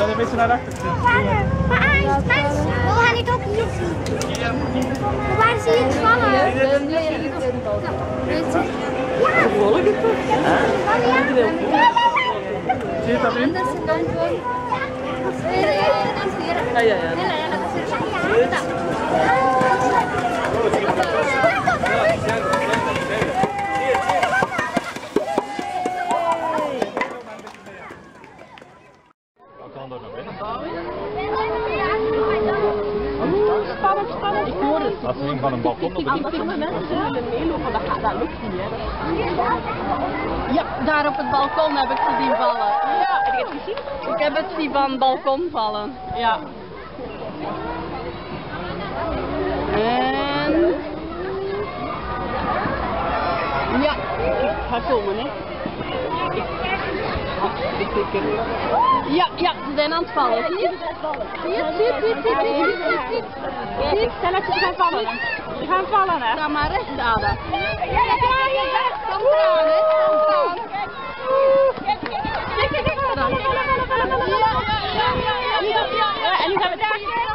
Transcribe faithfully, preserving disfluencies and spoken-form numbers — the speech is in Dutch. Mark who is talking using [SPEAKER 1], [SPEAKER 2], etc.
[SPEAKER 1] dan een beetje naar achter.
[SPEAKER 2] Vader, maar Aris, mensen, we gaan dit ook hier zien. Waar zie je het vallen?
[SPEAKER 3] Nee, nee, nee,
[SPEAKER 2] Ja,
[SPEAKER 3] volg het toch?
[SPEAKER 1] Zie je dat in?
[SPEAKER 3] Ja, ja, ja. Spannend, spannend. Ik hoor het.
[SPEAKER 1] Als we van een balkon op
[SPEAKER 3] Ik vind mensen zullen meelopen, dat, gaat, dat lukt niet, hè. Ja, daar op het balkon heb ik ze zien vallen. Ja, heb je het gezien? Ik heb het zien van het balkon vallen. Ja. En... Ja, ik ga komen, hè. Ik zeker. Ja, ja, ze zijn aan het vallen. Zie je? Zie je? Zie je? Zie je? Zie je? Zie je? Zie je? Zie je? Stel dat ze gaan vallen. Ze gaan vallen, hè? Ga maar recht, Ada. Ja, ja, ja, ja. Kom eraan, hè. Kom eraan. Kijk, kijk, kijk. Ja, ja, ja, ja, ja, ja. En nu gaan we daar.